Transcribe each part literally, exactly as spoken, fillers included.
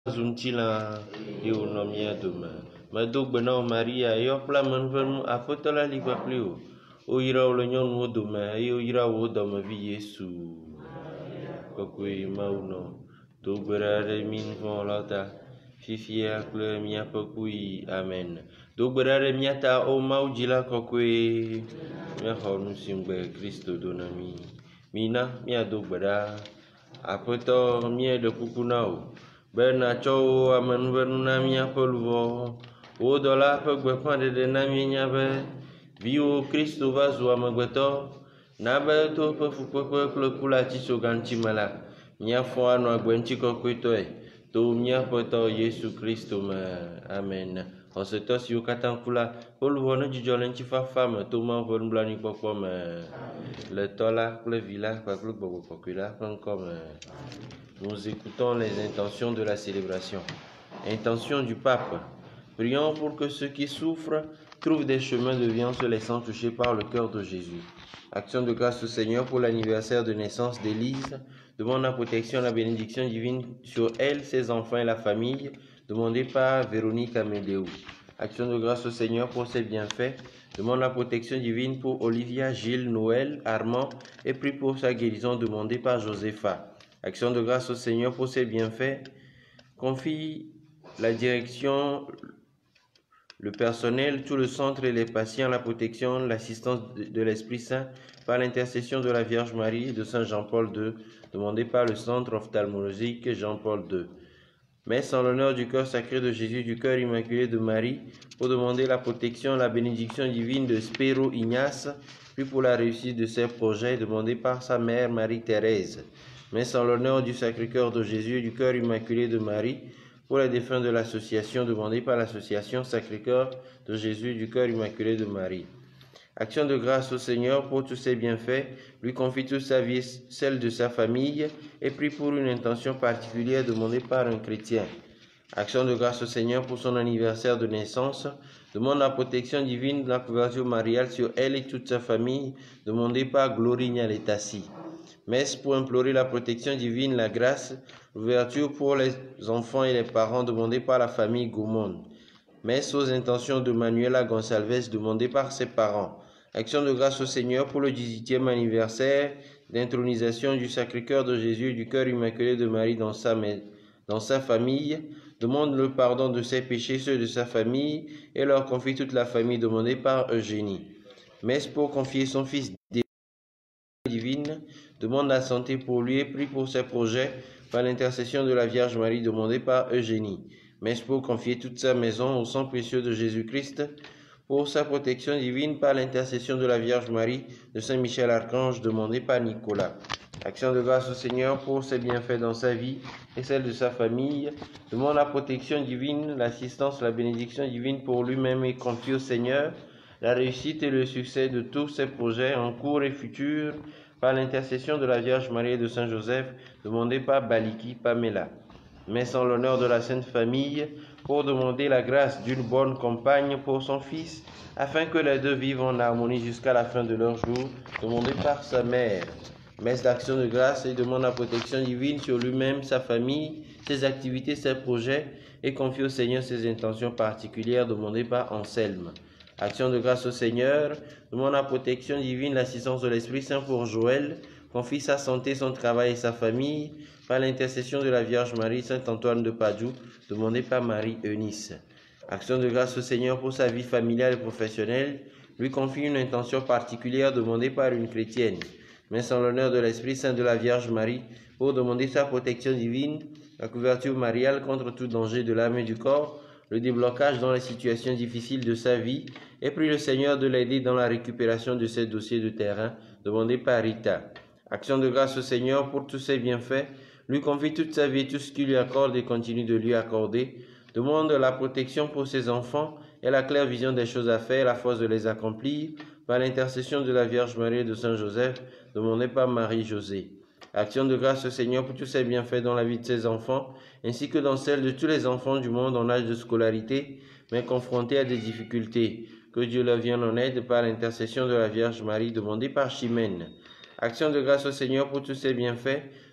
Zuntila yo nomia doma mado gbena Maria yo pla men venu apoto la liba plio o ira o lenyon wo doma yo ira wo doma vi Yesu kokwe mauno to berare min von lata fifia kle mia pokui amen do berare miata o maujila kokwe mia honu simbe Kristo donami mina mia do bera apoto mia de kukunao Bena chow amen venu na mia polvo o dola pe gbefan de na mia be viu Kristo va zo amagbeto na be to pe fu pe pe kle kula ti so ganti mala mia fo anu agbenchi kokweto e to mia poto Yesu Kristo ma amen on se tos yo katan kula polvo no jijolen ti fa femme to ma von blani popo ma le tola kle vila pa kle bobo kokula comme Nous écoutons les intentions de la célébration. Intention du pape. Prions pour que ceux qui souffrent trouvent des chemins de vie en se laissant toucher par le cœur de Jésus. Action de grâce au Seigneur pour l'anniversaire de naissance d'Élise. Demande la protection, la bénédiction divine sur elle, ses enfants et la famille. Demandée par Véronique Amédéou. Action de grâce au Seigneur pour ses bienfaits. Demande la protection divine pour Olivia, Gilles, Noël, Armand et prie pour sa guérison demandée par Josépha. Action de grâce au Seigneur pour ses bienfaits. Confie la direction, le personnel, tout le centre et les patients, la protection, l'assistance de l'Esprit Saint par l'intercession de la Vierge Marie et de Saint Jean-Paul deux, demandé par le centre ophtalmologique Jean-Paul deux. Messe en l'honneur du cœur sacré de Jésus, du cœur immaculé de Marie, pour demander la protection, la bénédiction divine de Spéro Ignace, puis pour la réussite de ses projets, demandés par sa mère Marie-Thérèse. Messe en l'honneur du Sacré-Cœur de Jésus et du cœur immaculé de Marie, pour les défunts de l'association demandée par l'association Sacré-Cœur de Jésus et du cœur immaculé de Marie. Action de grâce au Seigneur pour tous ses bienfaits, lui confie toute sa vie, celle de sa famille, et prie pour une intention particulière demandée par un chrétien. Action de grâce au Seigneur pour son anniversaire de naissance, demande la protection divine de la couverture mariale sur elle et toute sa famille, demandée par Glorinia Letassi. Messe pour implorer la protection divine, la grâce, l'ouverture pour les enfants et les parents demandés par la famille Gaumont. Messe aux intentions de Manuela Gonçalves demandée par ses parents. Action de grâce au Seigneur pour le dix-huitième anniversaire d'intronisation du Sacré-Cœur de Jésus et du cœur immaculé de Marie dans sa, dans sa famille. Demande le pardon de ses péchés, ceux de sa famille, et leur confie toute la famille demandée par Eugénie. Messe pour confier son fils divine, demande la santé pour lui et prie pour ses projets par l'intercession de la Vierge Marie demandée par Eugénie. Messe pour confier toute sa maison au sang précieux de Jésus-Christ pour sa protection divine par l'intercession de la Vierge Marie de Saint-Michel Archange demandée par Nicolas. Action de grâce au Seigneur pour ses bienfaits dans sa vie et celle de sa famille. Demande la protection divine, l'assistance, la bénédiction divine pour lui-même et confie au Seigneur la réussite et le succès de tous ses projets en cours et futurs par l'intercession de la Vierge Marie et de Saint Joseph, demandé par Baliki Pamela. Messe en l'honneur de la Sainte Famille pour demander la grâce d'une bonne compagne pour son fils, afin que les deux vivent en harmonie jusqu'à la fin de leur jour, demandé par sa mère. Messe d'action de grâce et demande la protection divine sur lui-même, sa famille, ses activités, ses projets, et confie au Seigneur ses intentions particulières demandées par Anselme. Action de grâce au Seigneur, demande la protection divine, l'assistance de l'Esprit Saint pour Joël, confie sa santé, son travail et sa famille, par l'intercession de la Vierge Marie, Saint Antoine de Padoue, demandé par Marie Eunice. Action de grâce au Seigneur pour sa vie familiale et professionnelle, lui confie une intention particulière demandée par une chrétienne. Messe en l'honneur de l'Esprit Saint de la Vierge Marie, pour demander sa protection divine, la couverture mariale contre tout danger de l'âme et du corps, le déblocage dans les situations difficiles de sa vie, et prie le Seigneur de l'aider dans la récupération de ses dossiers de terrain, demandés par Rita. Action de grâce au Seigneur pour tous ses bienfaits, lui confie toute sa vie, tout ce qu'il lui accorde et continue de lui accorder, demande la protection pour ses enfants et la claire vision des choses à faire, la force de les accomplir, par l'intercession de la Vierge Marie et de Saint Joseph, demandé par Marie-Josée. Action de grâce au Seigneur pour tous ses bienfaits dans la vie de ses enfants, ainsi que dans celle de tous les enfants du monde en âge de scolarité, mais confrontés à des difficultés. Que Dieu leur vienne en aide par l'intercession de la Vierge Marie demandée par Chimène. Action de grâce au Seigneur pour tous ses bienfaits,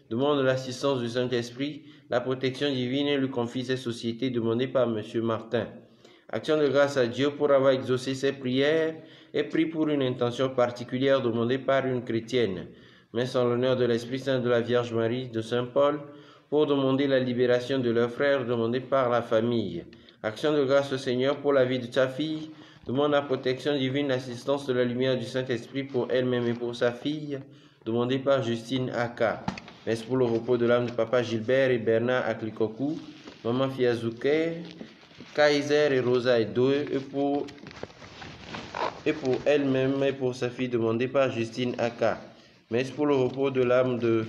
demande l'assistance du Saint-Esprit, la protection divine et lui confie ces sociétés demandées par M. Martin. Action de grâce à Dieu pour avoir exaucé ses prières et prie pour une intention particulière demandée par une chrétienne. Messe en l'honneur de l'Esprit Saint de la Vierge Marie de Saint Paul pour demander la libération de leurs frères demandée par la famille. Action de grâce au Seigneur pour la vie de sa fille. Demande la protection divine, l'assistance de la lumière du Saint-Esprit pour elle-même et pour sa fille, demandée par Justine Aka. Messe pour le repos de l'âme de Papa Gilbert et Bernard Aklikoku, Maman Fiazouke, Kaiser et Rosa Edo, et pour, et pour elle-même et pour sa fille, demandée par Justine Aka. Messe pour le repos de l'âme de...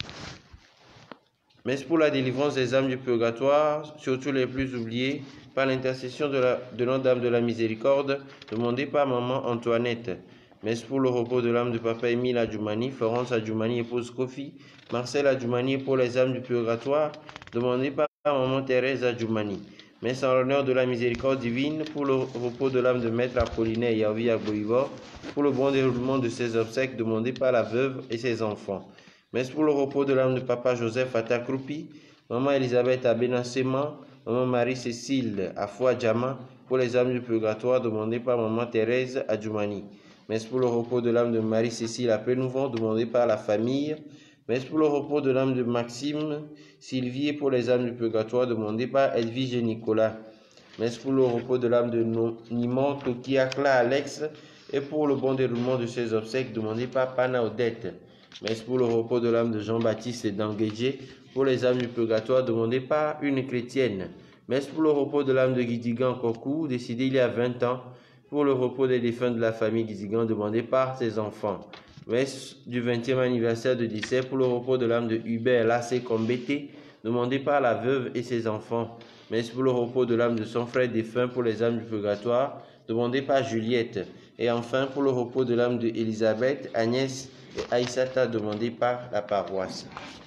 Messe pour la délivrance des âmes du purgatoire, surtout les plus oubliées, par l'intercession de, la, de Notre-Dame de la Miséricorde, demandée par Maman Antoinette. Messe pour le repos de l'âme de Papa Émile Adjoumani, Florence Adjoumani, épouse Kofi, Marcel Adjoumani pour les âmes du purgatoire, demandée par Maman Thérèse Adjoumani. Messe en l'honneur de la miséricorde divine, pour le repos de l'âme de Maître Apollinaire Yaoui Agboïvo, pour le bon déroulement de ses obsèques, demandées par la veuve et ses enfants. Messe pour le repos de l'âme de Papa Joseph Atakroupi, Maman Elisabeth Abenassema, Maman Marie-Cécile Afwa Djama, pour les âmes du purgatoire, demandées par Maman Thérèse Adjoumani. Messe pour le repos de l'âme de Marie-Cécile Apénouvant, demandée par la famille. Messe pour le repos de l'âme de Maxime Sylvie et pour les âmes du purgatoire, demandées par Edwige et Nicolas. Messe pour le repos de l'âme de Niman Tokiakla Alex et pour le bon déroulement de ses obsèques, demandées par Pana Odette. Messe pour le repos de l'âme de Jean-Baptiste Danguedje pour les âmes du purgatoire, demandées par une chrétienne. Messe pour le repos de l'âme de Gidigan Kokou, décédé il y a vingt ans, pour le repos des défunts de la famille Gidigan, demandé par ses enfants. Messe du vingtième anniversaire de décès pour le repos de l'âme de Hubert Lassé Kombete, demandé par la veuve et ses enfants. Messe pour le repos de l'âme de son frère défunt pour les âmes du purgatoire, demandé par Juliette. Et enfin pour le repos de l'âme de Elisabeth, Agnès et Aïssata, demandé par la paroisse.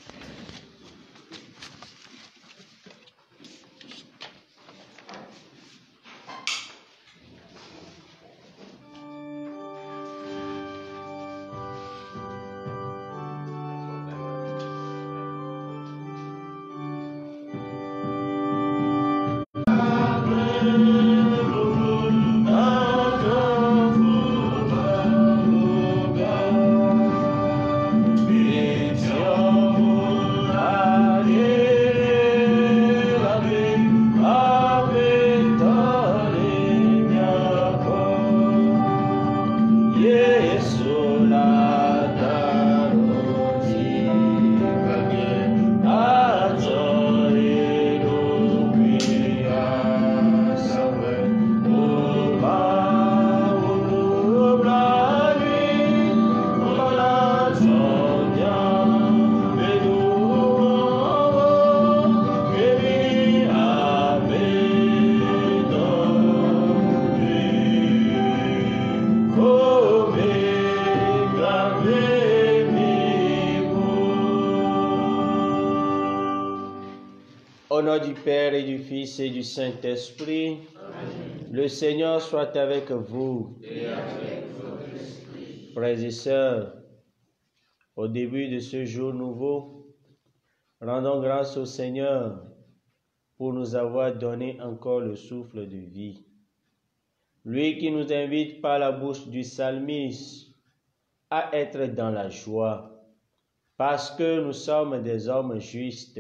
Au nom du Père et du Fils et du Saint-Esprit, le Seigneur soit avec vous. Et avec votre esprit. Frères et sœurs, au début de ce jour nouveau, rendons grâce au Seigneur pour nous avoir donné encore le souffle de vie. Lui qui nous invite par la bouche du psalmiste à être dans la joie, parce que nous sommes des hommes justes.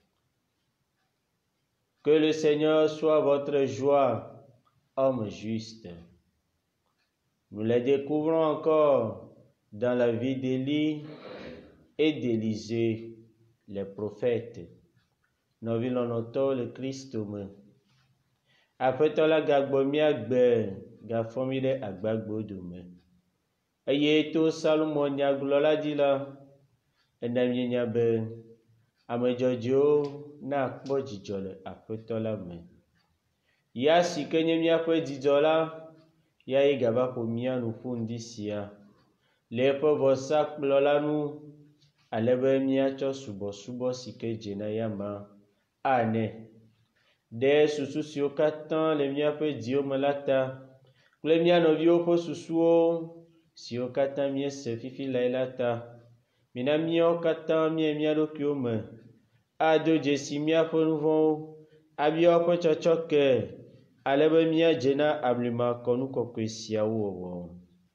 Que le Seigneur soit votre joie, homme juste. Nous les découvrons encore dans la vie d'Élie et d'Élisée, les prophètes. Nous vivons notre le Christ. Après tout, la gagbomi agbe, gafomi de agbagbo dome. Eye to Salomon nyaglola dila, enamye nyabe, amejojo na kpɔ dzidzɔ le aƒetɔ la me. Ya si ke nye míaƒe dzidzɔ la, ya yi gava ƒo mía nu ƒu ŋdi sia. Le eƒe vɔsakplɔ la nu, ale be míatsɔ subɔsubɔ si ke dze na ya ma anɛ. Ɖe susu siwo katã le míaƒe dziwo me la ta, kple mía nɔviwo ƒe susuwo siwo katã míese fifi la la ta, mina mia katã mia mia ɖokuiwo me, ado dzesi míaƒe nu vɔ̃wo, abia woƒe tsɔtsɔke, ale be míadze na ablima kɔnu kɔkɔe siawo wɔwɔ.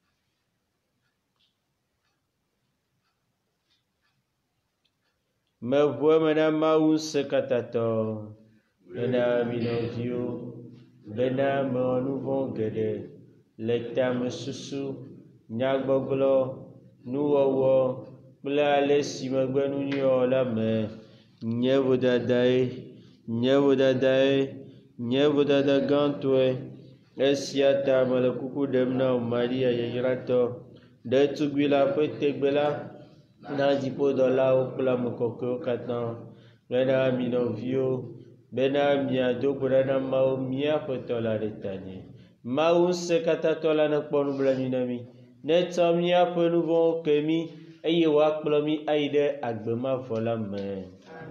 Meʋu eme na Mawu Ŋusẽkatãtɔ, bena mi nɔviwo, bena mewɔ nu vɔ̃ geɖe le tamesusu, nyagbɔgblɔ, nuwɔwɔ kple ale si megbe nu nyuiwɔ la me. Nye vodadae, nye vodadae, nye vodada gãtɔe. Esia ta mele kuku ɖem na Maria yayratɔ, ɖetugbui la ƒe tegbe la, na dziƒodɔlawo kple ame kɔkɔewo katã, bena mi nɔviwo, bena miado gbe ɖa na Mawu míaƒetɔ la ɖe tanye. Mawu Ŋusẽkatãtɔ la nekpɔ nublanui na mí, netsɔ míaƒe nu vɔ̃wo ke mí, eye wòakplɔ mí ayi ɖe agbe mavɔ la me.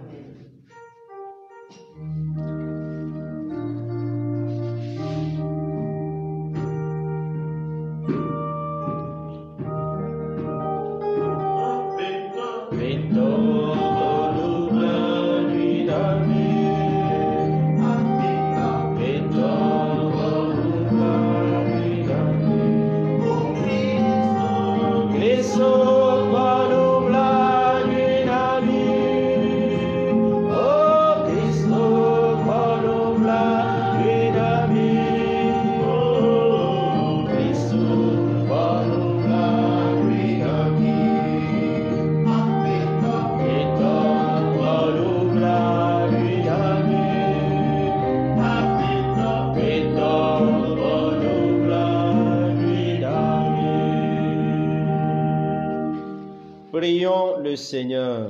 Prions le Seigneur.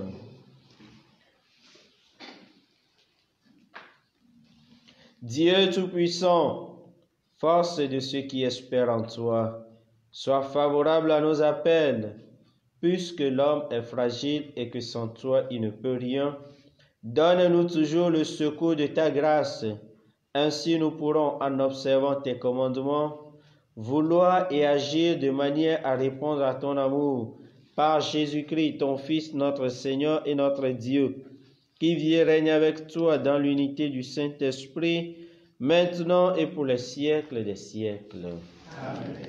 Dieu Tout-Puissant, force de ceux qui espèrent en toi, sois favorable à nos appels, puisque l'homme est fragile et que sans toi il ne peut rien. Donne-nous toujours le secours de ta grâce, ainsi nous pourrons, en observant tes commandements, vouloir et agir de manière à répondre à ton amour, par Jésus-Christ, ton Fils, notre Seigneur et notre Dieu, qui vit et règne avec toi dans l'unité du Saint-Esprit, maintenant et pour les siècles des siècles. Amen.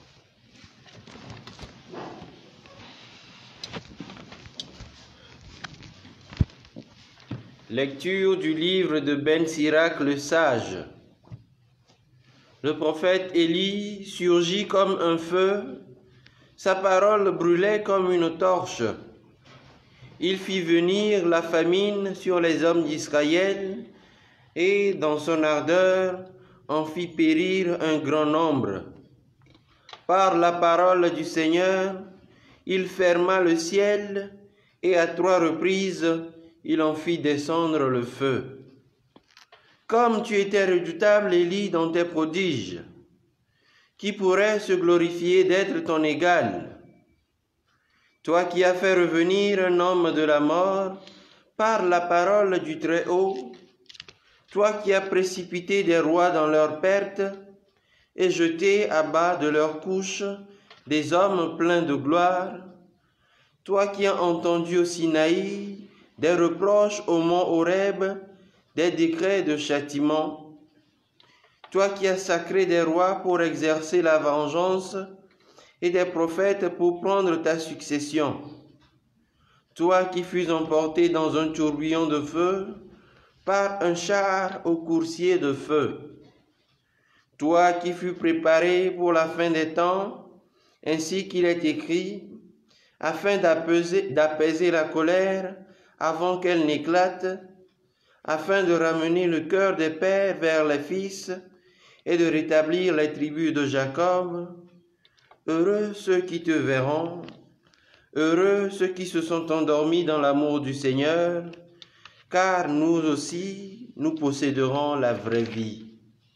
Lecture du livre de Ben Sirac le sage. Le prophète Élie surgit comme un feu, sa parole brûlait comme une torche. Il fit venir la famine sur les hommes d'Israël et, dans son ardeur, en fit périr un grand nombre. Par la parole du Seigneur, il ferma le ciel et à trois reprises, il en fit descendre le feu. Comme tu étais redoutable, Élie, dans tes prodiges, qui pourrait se glorifier d'être ton égal? Toi qui as fait revenir un homme de la mort par la parole du Très-Haut, toi qui as précipité des rois dans leur perte et jeté à bas de leur couche des hommes pleins de gloire, toi qui as entendu au Sinaï des reproches au mont Horeb, des décrets de châtiment, toi qui as sacré des rois pour exercer la vengeance et des prophètes pour prendre ta succession, toi qui fus emporté dans un tourbillon de feu par un char aux coursiers de feu, toi qui fus préparé pour la fin des temps, ainsi qu'il est écrit, afin d'apaiser, d'apaiser la colère avant qu'elle n'éclate, afin de ramener le cœur des pères vers les fils, et de rétablir les tribus de Jacob. Heureux ceux qui te verront, heureux ceux qui se sont endormis dans l'amour du Seigneur, car nous aussi, nous posséderons la vraie vie.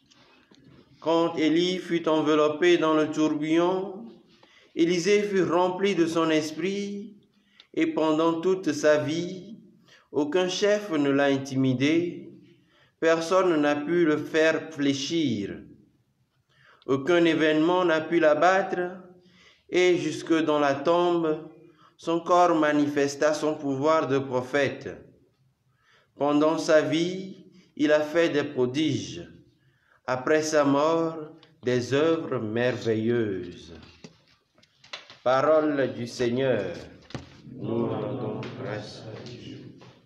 Quand Élie fut enveloppé dans le tourbillon, Élisée fut rempli de son esprit, et pendant toute sa vie, aucun chef ne l'a intimidé, personne n'a pu le faire fléchir. Aucun événement n'a pu l'abattre, et jusque dans la tombe, Son corps manifesta son pouvoir de prophète. Pendant sa vie, il a fait des prodiges. Après sa mort, des œuvres merveilleuses. Parole du Seigneur. Nous rendons grâce à Dieu.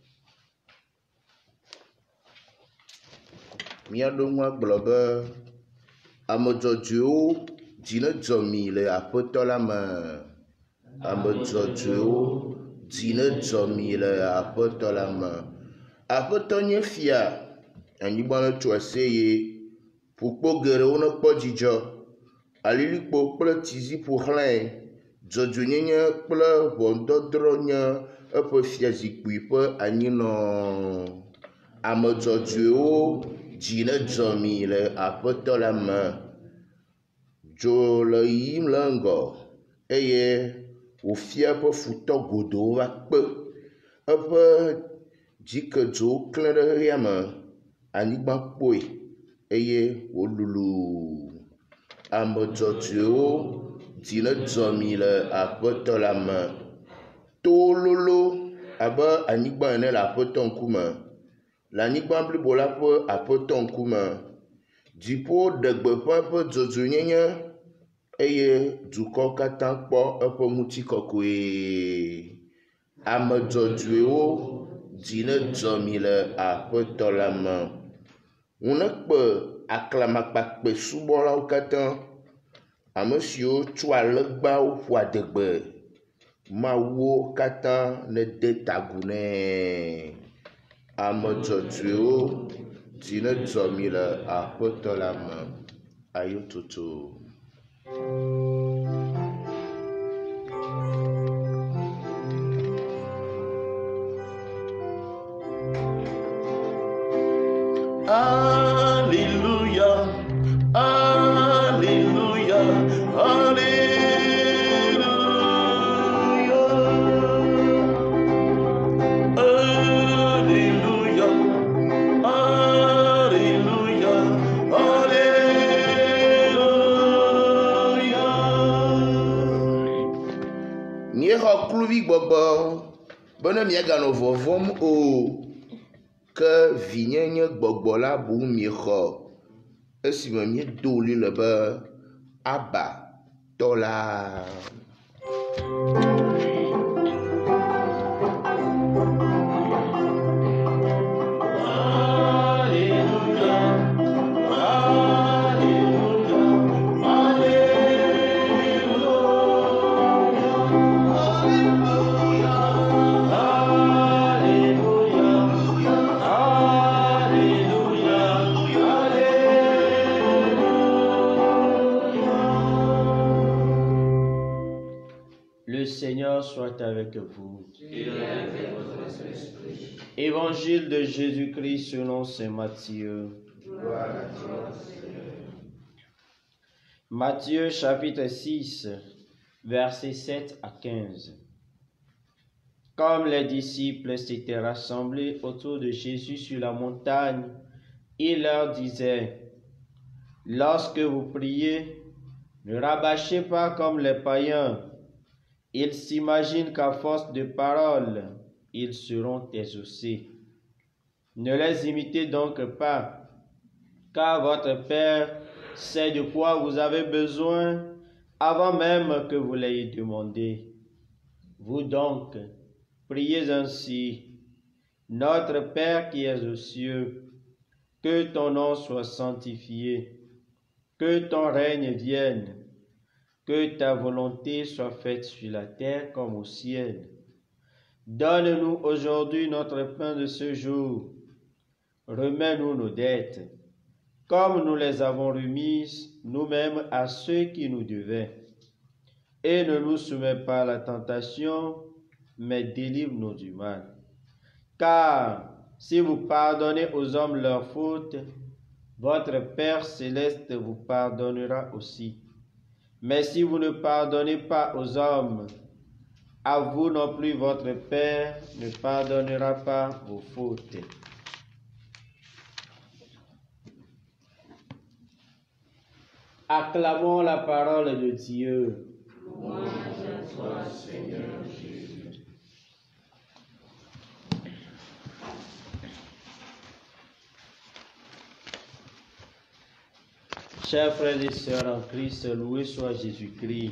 Miaɖoŋua gblɔ be ame dzɔdzɔewo dzi ne dzɔ mi le aƒetɔ la me. Ame dzɔdzɔewo dzi ne dzɔ mi le aƒetɔ la me. Aƒetɔ nye fia, anyigba ne tso aseye, ƒukpo geɖewo ne kpɔ dzidzɔ, alilikpo kple tizi ƒo xlãe, dzɔdzɔenyenye kple ʋɔnudɔdrɔ̃ nye eƒe fiazikpui ƒe anyinɔ. Ame dzɔdzɔewo dzi ne dzɔ mi le aƒetɔ la me. Dzo le yiyim le ŋgɔ eye wòfia eƒe futɔ godowo va kpe. Eƒe dzikedzowo klẽ ɖe xexea me, anyigba kpɔe eye wòlulu. Ame dzɔdzɔewo dzi ne dzɔ mi le aƒetɔ la me. Towo lolo abe anyigba ene le aƒetɔ ŋkume. Le anyigba blibo la ƒe aƒetɔ ŋkume, dziƒo ɖe gbeƒã eƒe dzɔdzɔenyenye eye dukɔwo katã kpɔ eƒe ŋutikɔkɔe. Ame dzɔdzɔewo dzi ne dzɔ mi le aƒetɔ la me. Ŋu ne kpe aklamakpakpɛ subɔlawo katã, ame siwo tsɔa legbawo ƒoa adegbe, Mawuwo katã ne de tagu nɛ. Ame dzɔdzɔewo dzi ne dzɔ mi le aƒetɔ la me. Ayototo. Alléluia, Alléluia, Alléluia, Alléluia, Alléluia, Alléluia. Míexɔ kluvi gbɔgbɔ be ne míaganɔ vɔvɔm o, ke vinyenye gbɔgbɔ la boŋ miexɔ esime miedo li le be Aba tɔ la. Le Seigneur soit avec vous. Évangile de Jésus-Christ selon saint Matthieu. Matthieu chapitre six, versets sept à quinze. Comme les disciples s'étaient rassemblés autour de Jésus sur la montagne, il leur disait: lorsque vous priez, ne rabâchez pas comme les païens. Ils s'imaginent qu'à force de paroles, ils seront exaucés. Ne les imitez donc pas, car votre Père sait de quoi vous avez besoin avant même que vous l'ayez demandé. Vous donc, priez ainsi: Notre Père qui es aux cieux, que ton nom soit sanctifié, que ton règne vienne, que ta volonté soit faite sur la terre comme au ciel. Donne-nous aujourd'hui notre pain de ce jour. Remets-nous nos dettes, comme nous les avons remises nous-mêmes à ceux qui nous devaient. Et ne nous soumets pas à la tentation, mais délivre-nous du mal. Car si vous pardonnez aux hommes leurs fautes, votre Père céleste vous pardonnera aussi. Mais si vous ne pardonnez pas aux hommes, à vous non plus votre Père ne pardonnera pas vos fautes. Acclamons la parole de Dieu. toi, Seigneur Jésus. Chers frères et sœurs en Christ, loué soit Jésus-Christ.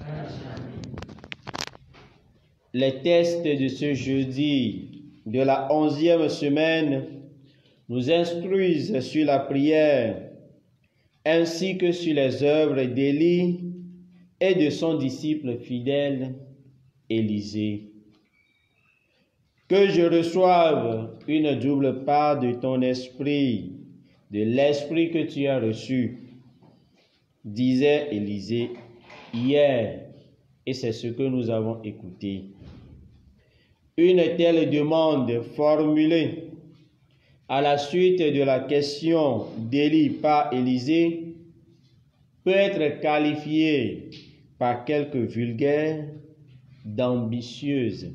Les textes de ce jeudi de la onzième semaine nous instruisent sur la prière ainsi que sur les œuvres d'Élie et de son disciple fidèle Élisée. Que je reçoive une double part de ton esprit, de l'esprit que tu as reçu, disait Élisée hier, et c'est ce que nous avons écouté. Une telle demande formulée à la suite de la question d'Élie par Élisée peut être qualifiée par quelques vulgaires d'ambitieuse.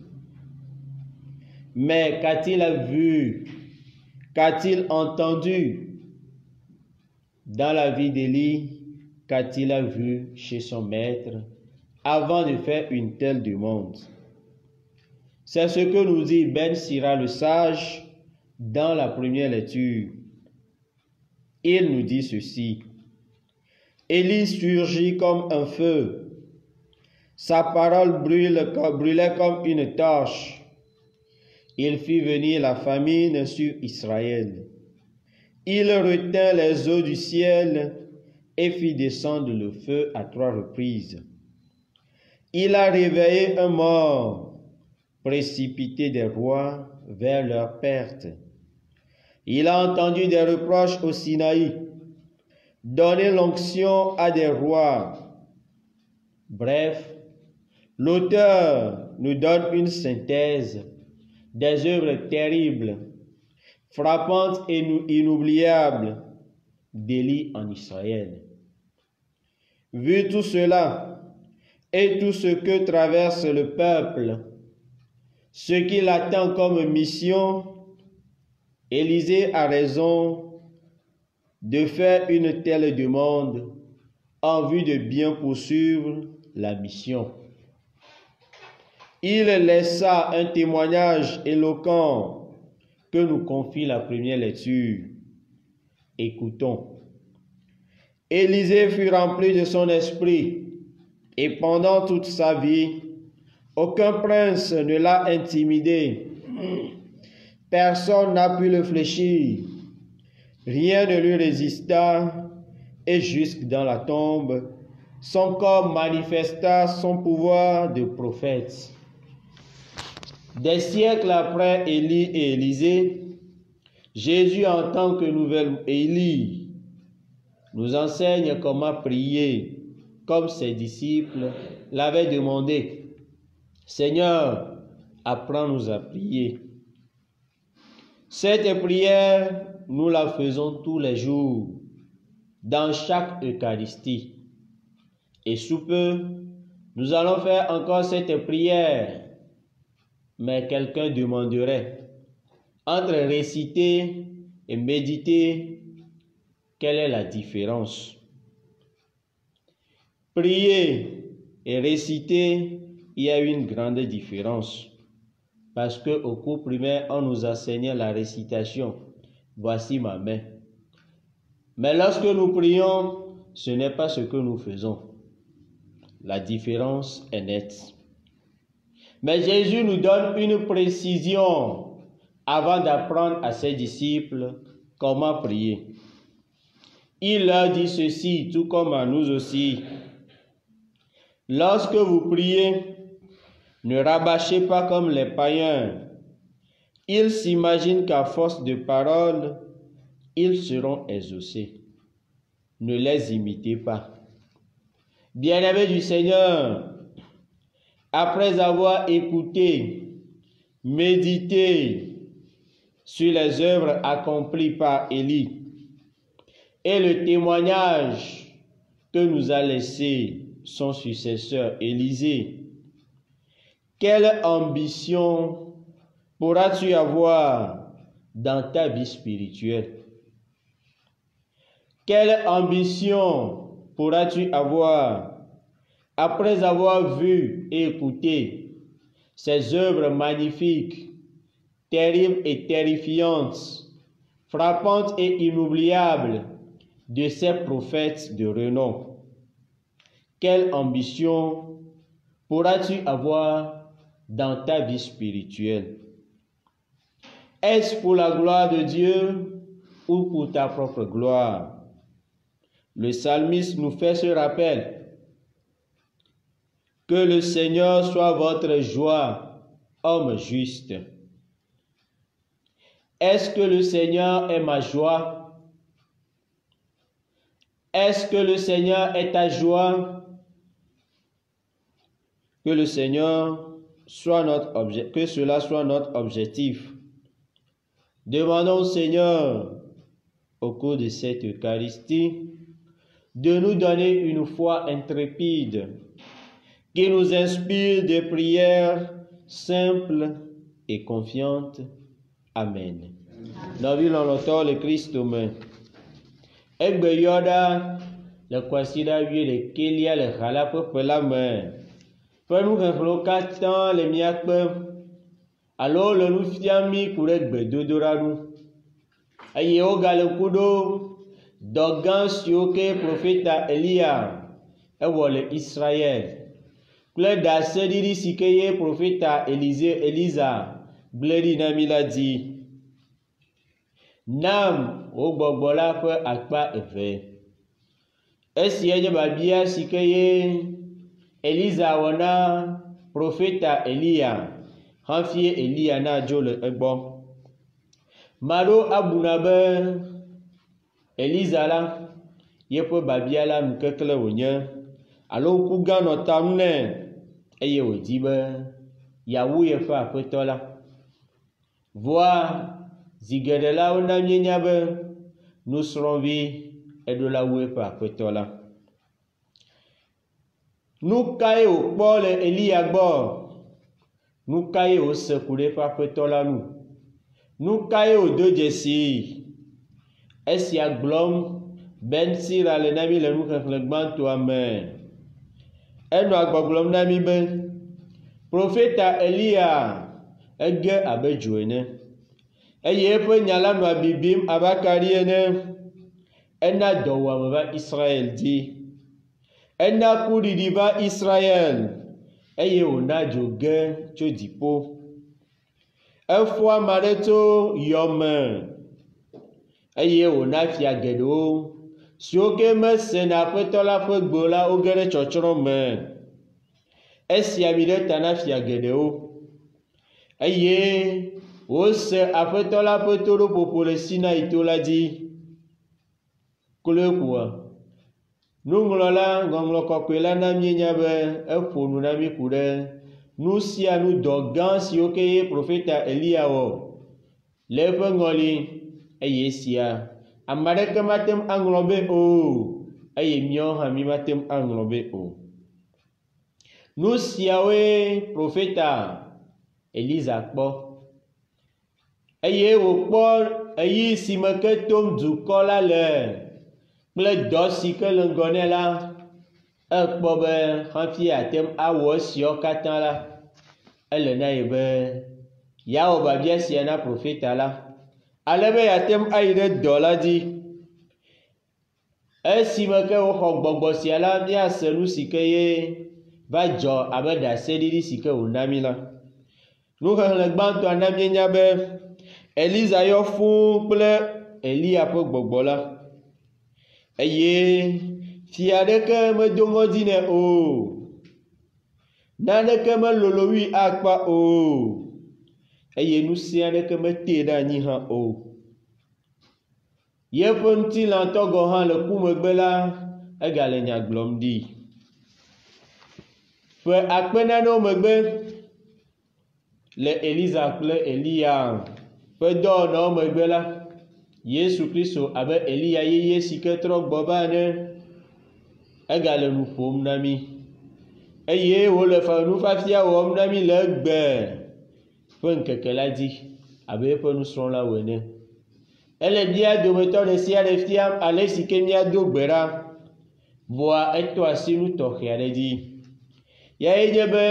Mais qu'a-t-il vu, qu'a-t-il entendu dans la vie d'Élie, qu'a-t-il vu chez son maître avant de faire une telle demande? C'est ce que nous dit Ben Sira le sage dans la première lecture. Il nous dit ceci: Élie surgit comme un feu, sa parole brûle, brûlait comme une torche. Il fit venir la famine sur Israël. Il retint les eaux du ciel et fit descendre le feu à trois reprises. Il a réveillé un mort, précipité des rois vers leur perte. Il a entendu des reproches au Sinaï, donné l'onction à des rois. Bref, l'auteur nous donne une synthèse des œuvres terribles, frappantes et inoubliables d'Élie en Israël. Vu tout cela et tout ce que traverse le peuple, ce qu'il attend comme mission, Élisée a raison de faire une telle demande en vue de bien poursuivre la mission. Il laissa un témoignage éloquent que nous confie la première lecture. Écoutons. Élisée fut rempli de son esprit, et pendant toute sa vie, aucun prince ne l'a intimidé. Personne n'a pu le fléchir. Rien ne lui résista, et jusque dans la tombe, son corps manifesta son pouvoir de prophète. Des siècles après Élie et Élisée, Jésus en tant que nouvel Élie nous enseigne comment prier, comme ses disciples l'avaient demandé. Seigneur, apprends-nous à prier. Cette prière, nous la faisons tous les jours, dans chaque Eucharistie. Et sous peu, nous allons faire encore cette prière. Mais quelqu'un demanderait, entre réciter et méditer, quelle est la différence? Prier et réciter, il y a une grande différence. Parce qu'au cours primaire, on nous enseignait la récitation. Voici ma main. Mais lorsque nous prions, ce n'est pas ce que nous faisons. La différence est nette. Mais Jésus nous donne une précision avant d'apprendre à ses disciples comment prier. Il leur dit ceci, tout comme à nous aussi. Lorsque vous priez, ne rabâchez pas comme les païens. Ils s'imaginent qu'à force de paroles, ils seront exaucés. Ne les imitez pas. Bien-aimés du Seigneur, après avoir écouté, médité sur les œuvres accomplies par Élie et le témoignage que nous a laissé son successeur Élisée, quelle ambition pourras-tu avoir dans ta vie spirituelle? Quelle ambition pourras-tu avoir après avoir vu et écouté ces œuvres magnifiques, terribles et terrifiantes, frappantes et inoubliables de ces prophètes de renom, quelle ambition pourras-tu avoir dans ta vie spirituelle? Est-ce pour la gloire de Dieu ou pour ta propre gloire? Le psalmiste nous fait ce rappel. Que le Seigneur soit votre joie, homme juste. Est-ce que le Seigneur est ma joie? Est-ce que le Seigneur est ta joie? Que le Seigneur soit notre objet, que cela soit notre objectif. Demandons au Seigneur, au cours de cette Eucharistie, de nous donner une foi intrépide qui nous inspire des prières simples et confiantes. Amen. Nabi l'onotɔ le Kristo me. Egbe yɔ ɖa le kɔsida wie le kelia le hala ƒe ƒe la me. Ƒe nuxexlẽwo katã le míakpe alo le nu fiam mí ku ɖe gbedodoɖa nu. Eye wogale ku ɖo dɔ gã siwo ke profeta Elia ewɔ le Israel kple ɖaseɖiɖi si ke ye profeta Elize Eliza gblẽ ɖi na mí la dzi. Nam wo gbɔgbɔ la ƒe akpa eve. Esia nye babia si ke ye Eliza wɔ na profeta Elia hafi Elia nadzo le egbɔ. Maɖewo abuna be Eliza la yeƒe babia la nu keklẽ wònye alo ŋku gã nɔ tam nɛ eye wòdi be yeawu yeƒe aƒetɔ la. Vɔa zi geɖe la wona míenya be nusrɔ̃vi eɖo la wu eƒe aƒetɔ la. Nu kae wòkpɔ le Elia gbɔ? Nu kae wòse ku ɖe eƒe aƒetɔ la nu? Nu kae wòdo dzesii? Esia gblɔm Ben Sira le na mí le nuxexlẽ gbãtɔa me. Enɔa gbɔgblɔm na mí be profeta Elia ege abe dzo ene eye eƒe nya la nɔa bibim abe akaɖi ene. Ena dɔwuame va Israel dzi. Ena kuɖiɖi va Israel eye wòna dzo ge tso dziƒo. Efɔ ame aɖe tso yɔme eye wòna fia geɖewo siwo ke mesena aƒetɔ la ƒe gbe la woge ɖe tsɔtsrɔ̃ me. Esia mi ɖe ta na fia geɖewo eye wose aƒetɔ la ƒe toɖoƒoƒo le Sinai to la dzi. Kloe kua nuŋlɔla ŋɔŋlɔ kɔkɔe la na míenya be eƒo nu na mí ku ɖe nu sia nu dɔ gã siwo ke ye profeta Elia wɔ le eƒe ŋɔli eye esia ame aɖeke mate ŋu aŋlɔ be o eye míawo hã mí mate ŋu aŋlɔ be o. Nu siawoe profeta Eliza kpɔ eye wòkpɔ eyi si me ke tom dukɔ la le kple dɔ si ke le ŋgɔ nɛ la, ekpɔ be hafi ate ŋu awɔ esiawo katã la, ele na ye be yeawɔ babia sia na profeta la ale be yeate ŋu ayi ɖe dɔ la dzi. Esime ke woxɔ gbɔgbɔ sia la, míase nu si ke ye va dzɔ abe ɖaseɖiɖi si ke wòna mí la. Nuxexlẽ gbãtɔa na míenya be Eliza yɔ fũu kple Elia ƒe gbɔgbɔ la eye fia aɖeke medo ŋɔdzi nɛ o, naneke melolo wui akpa o eye nu sia aɖeke metee ɖe anyi hã o. Yeƒe ŋutilãtɔ gɔ hã le ku megbe la, egale nya gblɔm ɖi. Ƒe akpe nanewo megbe le Eliza kple Elia ƒe dɔwɔnawo megbe la, Yesu Kristo abe Elia yeye si ke trɔ gbɔ va ene egale nu ƒom na mí eye wòle nufafia wɔm na mí le egbe ƒe ŋkeke la dzi abe eƒe nusrɔ̃lawo ene. Ele mía dometɔ ɖe sia ɖe fiam ale si ke míado gbe ɖa, vɔa etɔ asi nu tɔxɛ aɖe dzi. ya ye nye be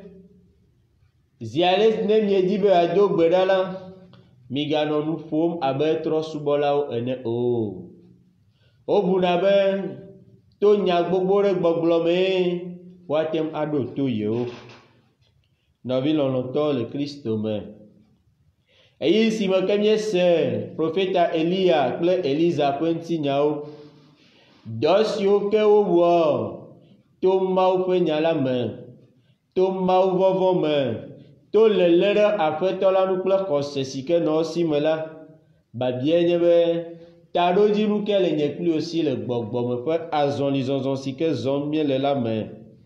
zi ale ne miedi be ado gbe ɖa la miganɔ nu ƒom abe trɔsubɔlawo ene o. Wobuna be to nya gbogbo ɖe gbɔgblɔ mee woate ŋu aɖo to yewo. Nɔvi lɔlɔ̃tɔ le Kristo me. Eyi si me ke miese profeta Elia kple Eliza ƒe ŋutinyawo, dɔ siwo ke wowɔ to Mawu ƒe nya la me, to Mawu vɔvɔ me, to lelé ɖe Aƒetɔ la nu kple xɔse si ke nɔ si me la, babia nye be taɖodzinu ke le nye kpli wo si le gbɔgbɔme ƒe azɔlizɔzɔ si ke zɔm míele la me.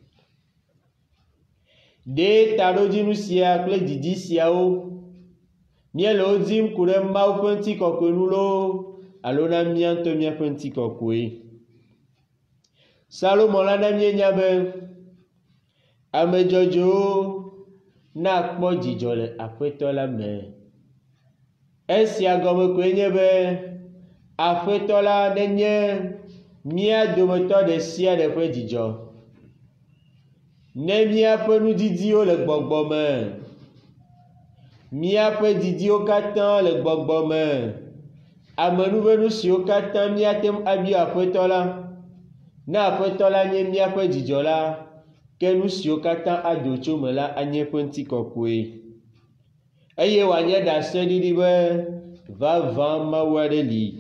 Ɖe taɖodzinu sia kple didi siawo míele wo dim ku ɖe Mawu ƒe ŋutikɔkɔe nu loo alo na mía ŋutɔ míaƒe ŋutikɔkɔe. Salomo la na míenya be ame dzɔdzɔewo na kpɔ dzidzɔ le Aƒetɔ la me. Esia gɔme koe nye be Aƒetɔ la nenye mía dometɔ ɖe sia ɖe ƒe dzidzɔ. Ne míaƒe nudidiwo le gbɔgbɔme, míaƒe didiwo katã le gbɔgbɔme, amenuvenu siwo katã míate ŋu abia Aƒetɔ la, ne Aƒetɔ la nye míaƒe dzidzɔ la, ke nu siwo katã ado tso me la anye ƒe ŋutikɔkɔe. Eye wòanye ɖaseɖiɖi be vavã Mawu aɖe li.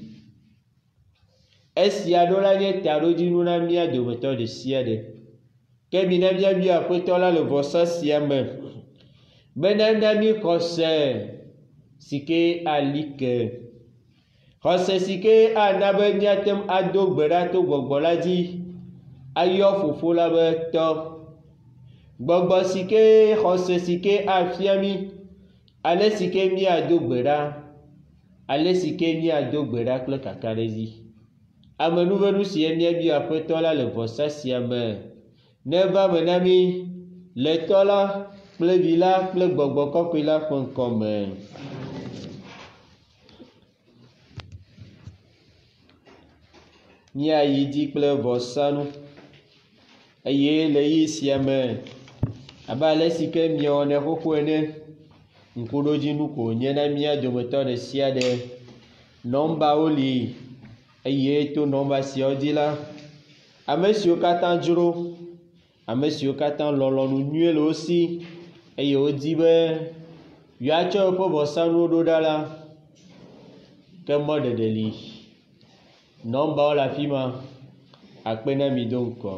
Esia ɖo la nye taɖodzinu na mía dometɔ ɖe sia ɖe. Ke mina míabia Aƒetɔ la le vɔsa sia me bena na mí xɔse si ke ali ke. Xɔse si ke ana be míate ŋu ado gbe ɖa to gbɔgbɔ la dzi ayɔ Fofo la be tɔ. Gbɔgbɔ si ke xɔse si ke afia mí ale si ke míado gbe ɖa, ale si ke míado gbe ɖa kple kakaɖedzi. Amenuvenu si míabia Aƒetɔ la le vɔsa sia me neva me na mí le Tɔ la kple Vi la kple Gbɔgbɔ Kɔkɔe la ƒe ŋkɔ me. Míayi dzi kple vɔsanu eye le yi sia me abe ale si ke miewɔnɛ xoxo ene, ŋkuɖodzinu ko nye na mía dometɔ ɖe sia ɖe. Nɔmbawo li eye to nɔmba siawo dzi la, ame siwo katã dzro, ame siwo katã lɔlɔ̃nu nyuie le wo si eye wodi be yewoatsɔ woƒe vɔsanuwo ɖo ɖa la, ke mɔɖeɖe li. Nɔmbawo le afi ma, akpe na mi do ŋkɔ.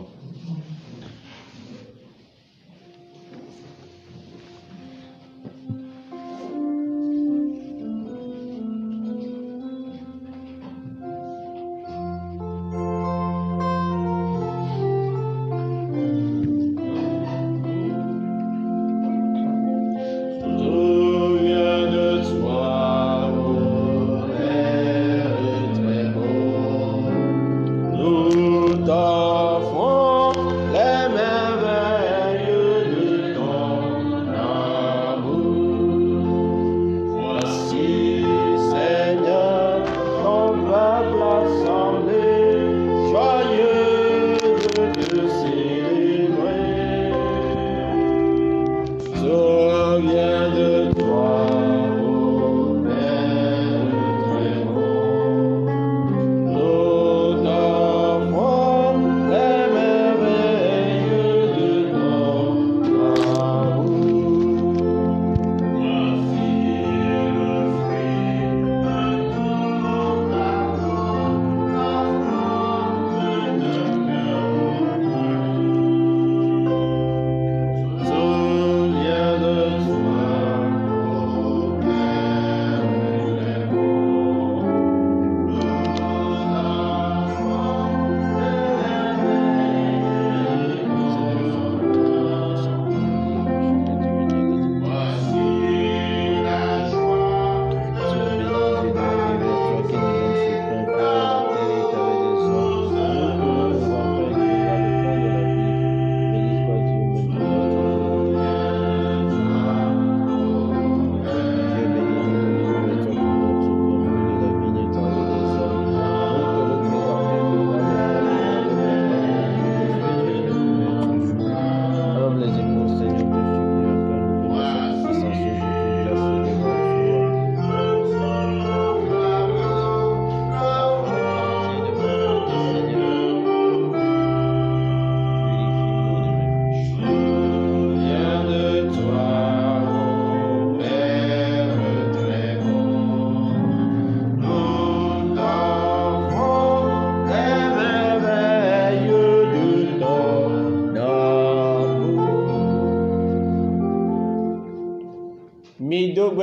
Nous t'offrons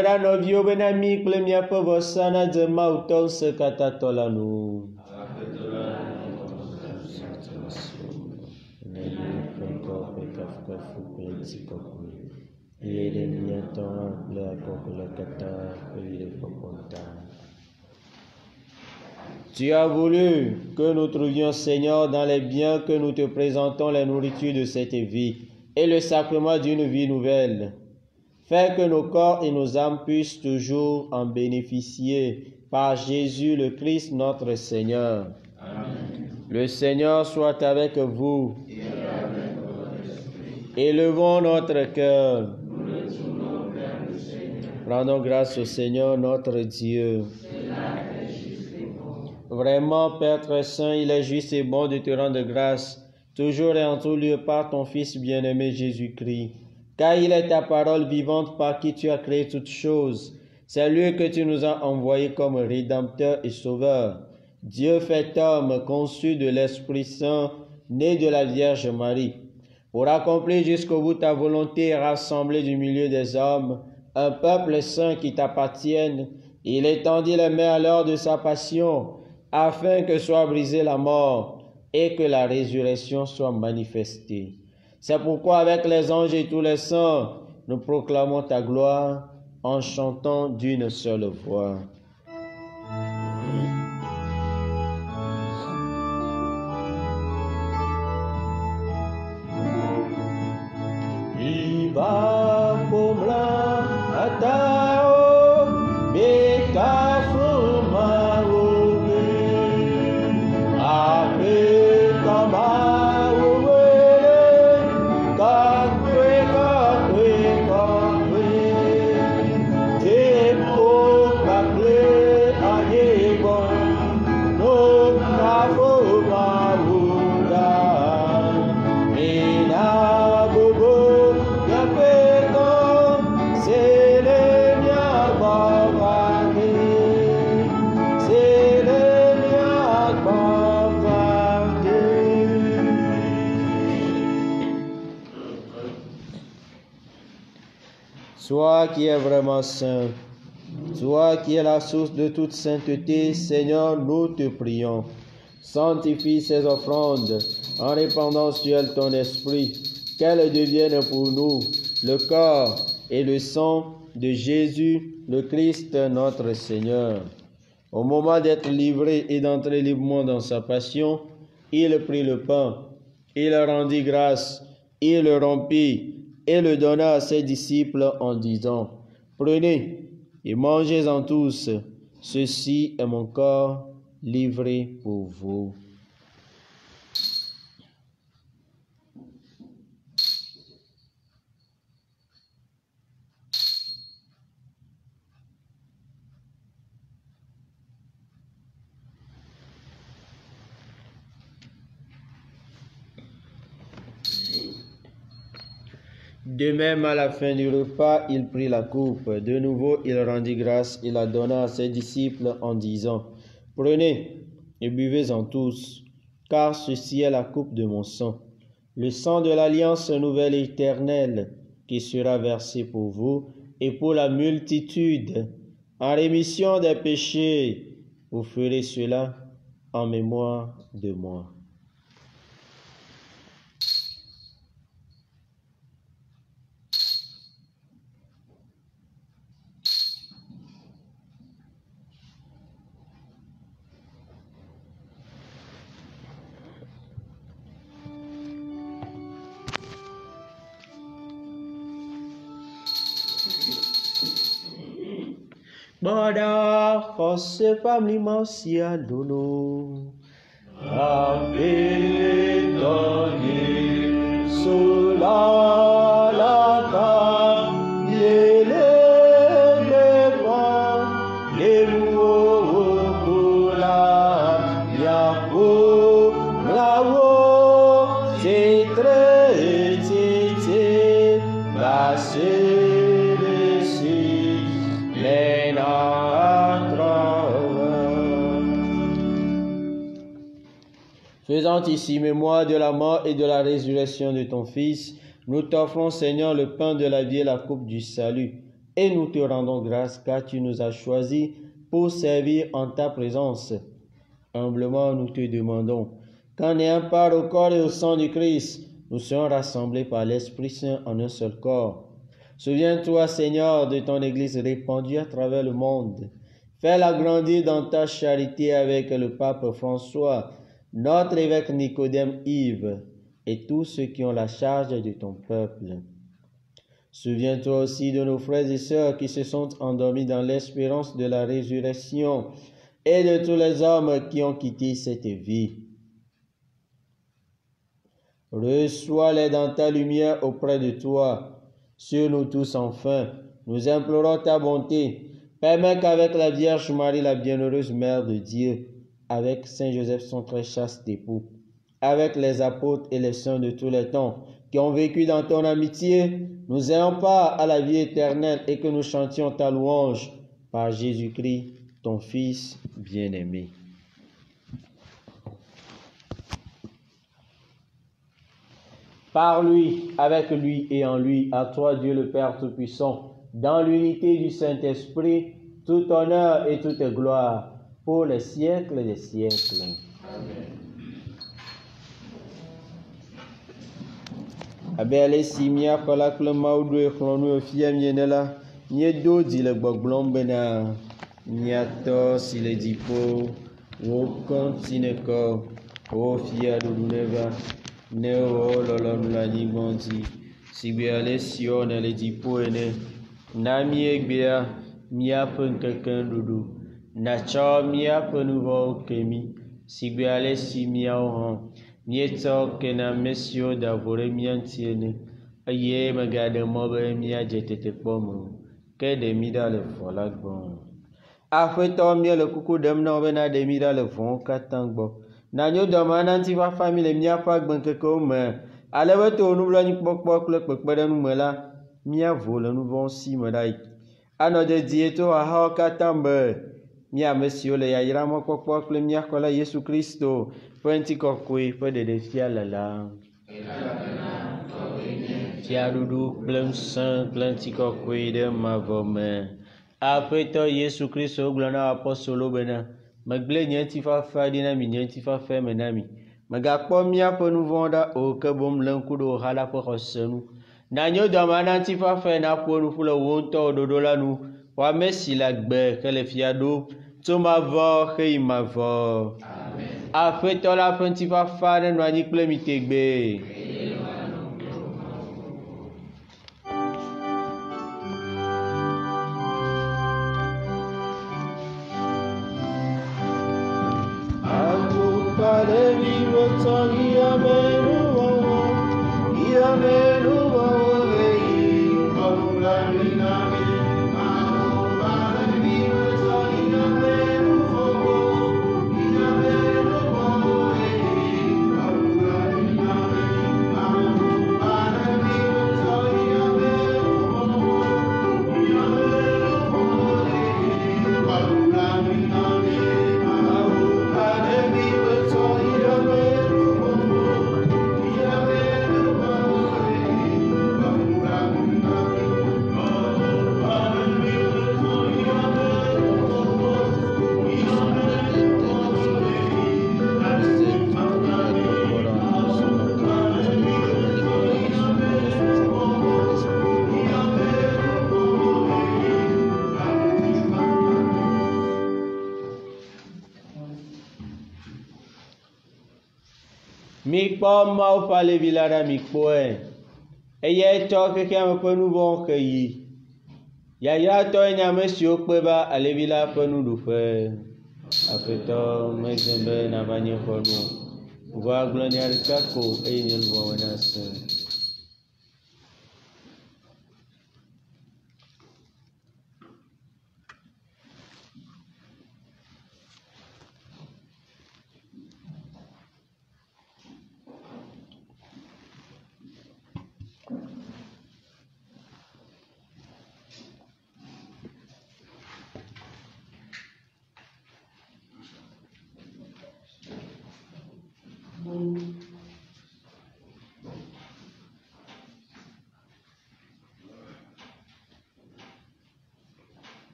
wera novio benami klemia pavosana jema utol sekatatolanu. Tu as voulu que nous trouvions, Seigneur, dans les biens que nous te présentons, la nourriture de cette vie et le sacrement d'une vie nouvelle. Fais que nos corps et nos âmes puissent toujours en bénéficier par Jésus le Christ notre Seigneur. Amen. Le Seigneur soit avec vous. Et avec votre esprit. Élevons notre cœur. Nous le tournons vers le Seigneur. Rendons grâce au Seigneur notre Dieu. Vraiment, Père très saint, il est juste et bon de te rendre grâce, toujours et en tout lieu par ton Fils bien-aimé Jésus-Christ, car il est ta parole vivante par qui tu as créé toutes choses. C'est lui que tu nous as envoyé comme Rédempteur et Sauveur. Dieu fait homme, conçu de l'Esprit Saint, né de la Vierge Marie, pour accomplir jusqu'au bout ta volonté et rassembler du milieu des hommes un peuple saint qui t'appartienne. Il étendit les mains à l'heure de sa passion, afin que soit brisée la mort et que la résurrection soit manifestée. C'est pourquoi avec les anges et tous les saints, nous proclamons ta gloire en chantant d'une seule voix. Iba pomla atao betafuma. Toi qui es vraiment saint, toi qui es la source de toute sainteté, Seigneur, nous te prions. Sanctifie ces offrandes en répandant sur elles ton esprit, qu'elles deviennent pour nous le corps et le sang de Jésus, le Christ, notre Seigneur. Au moment d'être livré et d'entrer librement dans sa passion, il prit le pain, il rendit grâce, il le rompit et le donna à ses disciples en disant, « Prenez et mangez-en tous, ceci est mon corps livré pour vous. » De même, à la fin du repas, il prit la coupe. De nouveau, il rendit grâce et la donna à ses disciples en disant, « Prenez et buvez-en tous, car ceci est la coupe de mon sang, le sang de l'alliance nouvelle et éternelle, qui sera versé pour vous et pour la multitude, en rémission des péchés. Vous ferez cela en mémoire de moi. » Bada fosse family sia dono Ave doni sulla la ta yele leva levo kula ya o bravo c'est très tete basse. Faisant ici mémoire de la mort et de la résurrection de ton Fils, nous t'offrons, Seigneur, le pain de la vie et la coupe du salut, et et nous te rendons grâce car tu nous as choisis pour servir en ta présence. Humblement, nous te demandons qu'en ayant part au corps et au sang du Christ, nous soyons rassemblés par l'Esprit Saint en un seul corps. Souviens-toi, Seigneur, de ton Église répandue à travers le monde. Fais-la grandir dans ta charité avec le pape François, notre évêque Nicodème Yves et tous ceux qui ont la charge de ton peuple. Souviens-toi aussi de nos frères et sœurs qui se sont endormis dans l'espérance de la résurrection et de tous les hommes qui ont quitté cette vie. Reçois-les dans ta lumière auprès de toi. Sur nous tous enfin, nous implorons ta bonté. Permets qu'avec la Vierge Marie, la bienheureuse Mère de Dieu, avec Saint Joseph, son très chaste époux, avec les apôtres et les saints de tous les temps, qui ont vécu dans ton amitié, nous ayons part à la vie éternelle et que nous chantions ta louange par Jésus-Christ, ton Fils bien-aimé. Par lui, avec lui et en lui, à toi Dieu le Père Tout-Puissant, dans l'unité du Saint-Esprit, tout honneur et toute gloire, pour les siècles des siècles. Amen. Abele si mia fala kple mawudo exlɔnu efia miene la, miedo dzi le gbɔgblɔm bena miatɔ si le dziƒo, wò kɔŋti ne kɔ, wò fia ɖuɖu ne va, ne wò lɔlɔnu le anyigba ŋuti, sigbe ale siwo ne le dziƒo ene, na míegbea míaƒe ŋkeke ɖuɖu, natsɔ míaƒe nu vɔ̃wo ke mí, sigbe ale si míawo hã míetsɔ ke na ame siwo da vo ɖe mía ŋuti ene, eye megaɖe mɔ be míadze tetekpɔ me o, ke ɖe mí ɖa le vɔ la gbɔ. Aƒetɔ, míele kuku ɖem na wo bena ɖe mí ɖa le vɔwo katã gbɔ. Nanyo dɔme na ŋutifafa mi le míaƒe agbeŋkekewo me, ale be to nublanuikpɔkpɔ kple kpekpeɖeŋu me la, míavo le nu vɔ̃wo si me ɖa yi. Anɔ dedie to xaxawo katã be mí ame siwo le yayra mɔkpɔkpɔ kple mía Xɔla Yesu Kristo ƒe ŋutikɔkɔe ƒe ɖeɖefia le la. Fiaɖuɖu kple ŋusẽ kple ŋutikɔkɔe ɖe mavɔ me. Aƒetɔ Yesu Kristo gblɔ na apɔstolo bena megblẽ nye ŋutifafa ɖi na mi, nye ŋutifafa me na mi. Megakpɔ míaƒe nu vɔ̃wo ɖa o, ke boŋ le ŋku ɖe wò xa la ƒe xɔse nu. Nanyo dɔme na ŋutifafa naƒo nu ƒu le wò ŋutɔ ɖoɖo la nu, wò ame si le agbe hele fia ɖo tso mavɔ heyi mavɔ. Aƒetɔ la ƒe ŋutifafa nenɔ anyi kple mi tegbe. Padre vivo soy amenuo, y amenuo leí, como la minami, mao Padre vivo soy amenuo, y amenuo leí, como la minami, mao Padre vivo soy amenuo, y amenuo leí, como la minami, mao Padre vivo. Mikpɔ Mawu ƒe alẽvi la ɖa mikpɔe, eya tsɔ xexea me ƒe nu vɔ̃wo xe yi. Yayratɔe nye ame siwo kpe va alẽvi la ƒe nuɖuƒe. Aƒetɔ mezẽ be nava nye xɔ nu o, vɔ agblɔ nya ɖeka ko eye nye nu vɔ̃ me nasẽ.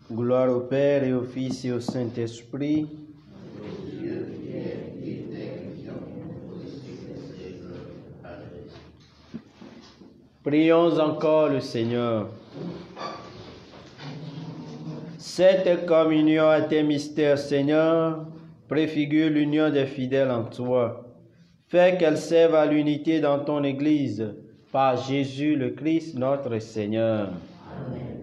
Gloire au Père et au Fils et au Saint-Esprit. Prions encore le Seigneur. Cette communion à tes mystères, Seigneur, préfigure l'union des fidèles en toi. Fais qu'elle serve à l'unité dans ton Église, par Jésus le Christ, notre Seigneur. Amen.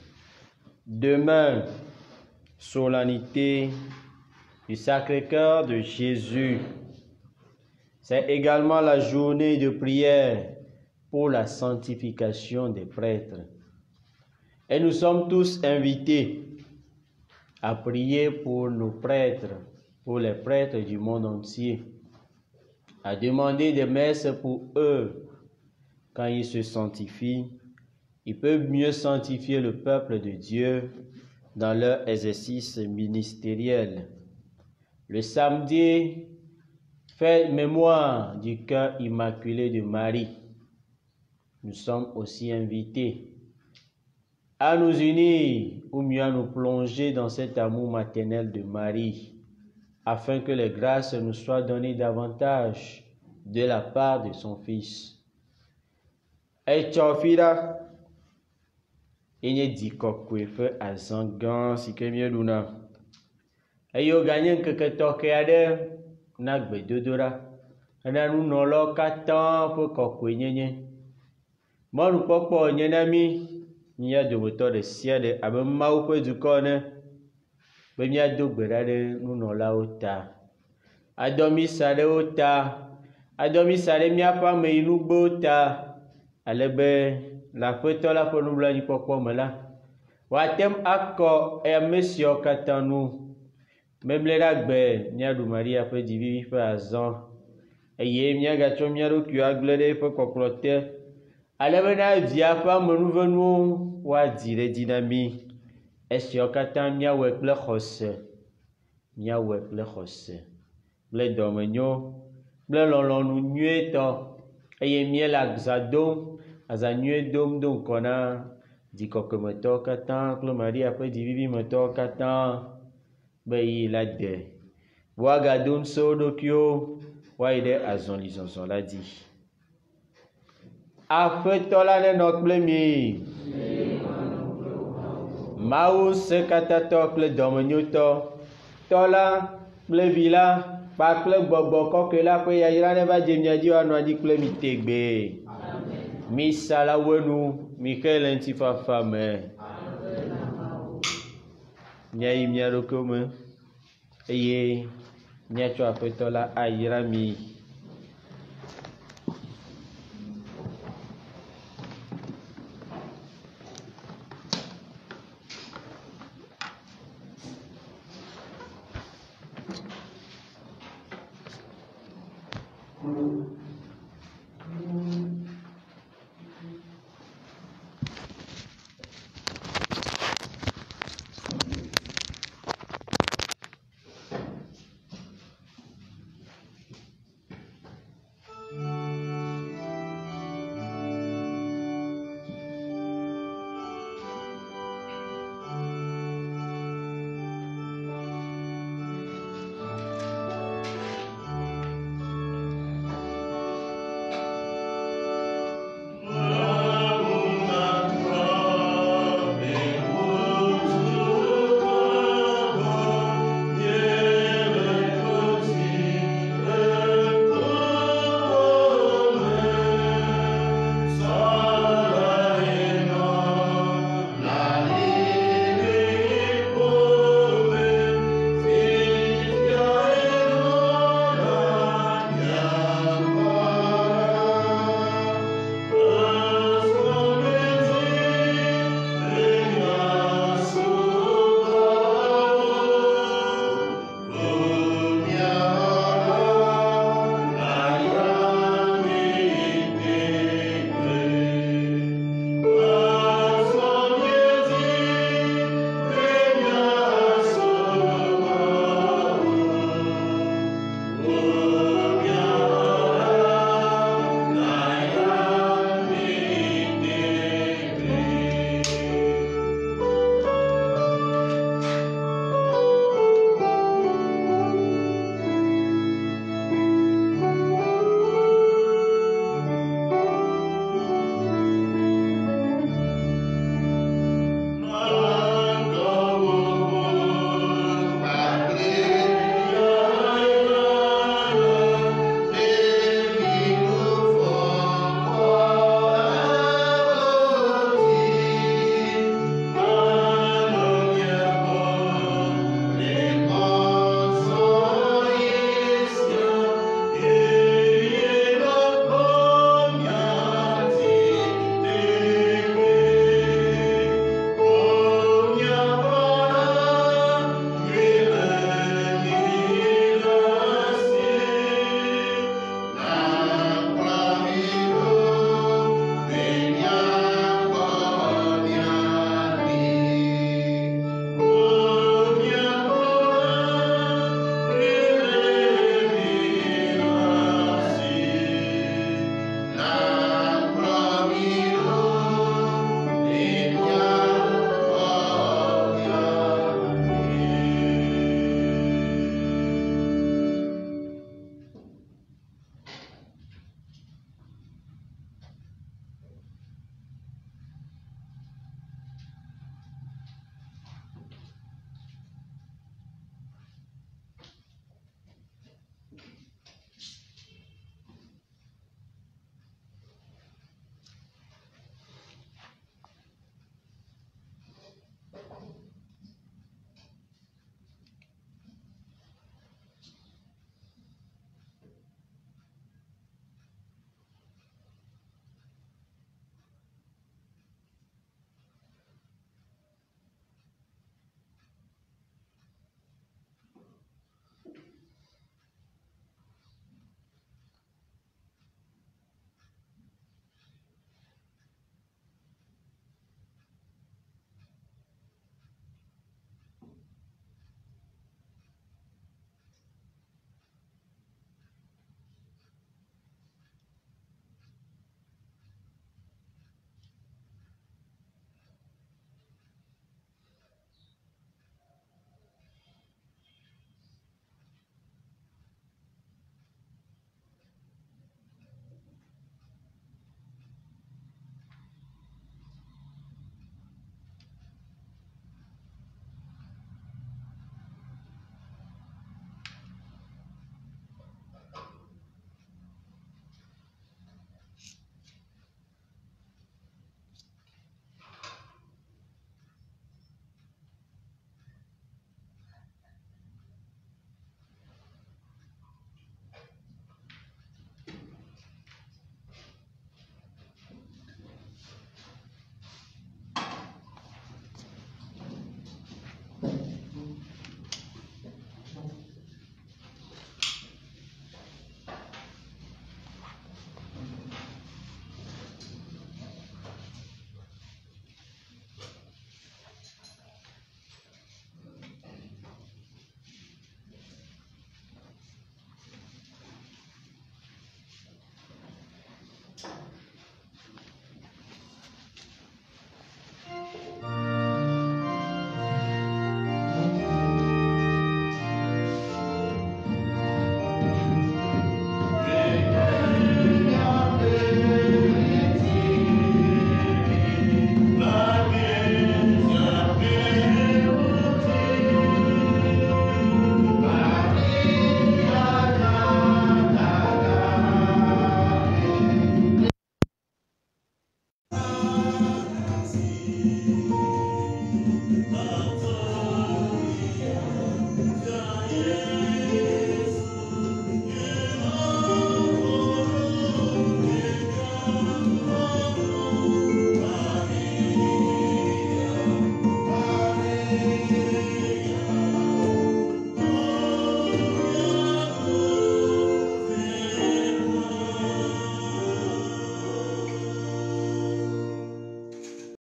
Demain, solennité du Sacré-Cœur de Jésus. C'est également la journée de prière pour la sanctification des prêtres. Et nous sommes tous invités à prier pour nos prêtres, pour les prêtres du monde entier, à demander des messes pour eux. Quand ils se sanctifient, ils peuvent mieux sanctifier le peuple de Dieu dans leur exercice ministériel. Le samedi, fait mémoire du cœur immaculé de Marie. Nous sommes aussi invités à nous unir ou mieux à nous plonger dans cet amour maternel de Marie, afin que les grâces nous soient données davantage de la part de son Fils. Et Tchofira, il y a dit que fait à Zangan, si que mieux luna. Et yo gagne que que tokeade, nagbe dodora. Et nous n'en l'avons qu'à temps pour kokwe nyenye. Moi, nous pouvons nyenami. Ni ya domoto de sia de abe mawu ƒe dukɔ ne be míado gbe ɖa ɖe nunɔlawo ta, adɔ mi sa ɖe wo ta, adɔ mi sa ɖe míaƒe ameyinugbewo ta, ale be le Aƒetɔ la ƒe nublanuikpɔkpɔ me la, woate ŋu akɔ ame siawo katã nu. Memle ɖa gbe míaɖu Maria ƒe dzivivi ƒe azɔ eye míagatsɔ mía ɖokuiwo agblẽ ɖe eƒe kpɔkplɔ te. Ale be na via ƒe amenuvenuwo woadzi ɖe dzi na mí. Esiawo katã míawɔe kple xɔse, míawɔe kple xɔse, kple dɔmenyo, kple lɔlɔ̃nu nyuietɔ, eye míele aza dom, aza nyuie dom do ŋkɔ na dzikɔkɔmetɔwo katã kple Maria ƒe dzivivimetɔwo katã be yi la de, woagado ŋusẽ wo ɖokuiwo woayi ɖe azɔlizɔzɔ la dzi. Aƒetɔ la nenɔ kple mi. Mawu Ŋusẽkatãtɔ kple dɔmenyotɔ, tɔ la kple vi la kpakple gbɔgbɔ kɔkɔe la ƒe yayra neva dze mia dzi woanɔ anyi kple mi tegbee. Misa la wɔnu mi xe le ŋutifafa me. Míayi mía ɖokuiwo me eye míatsɔ Aƒetɔ la ayra mi. Amen.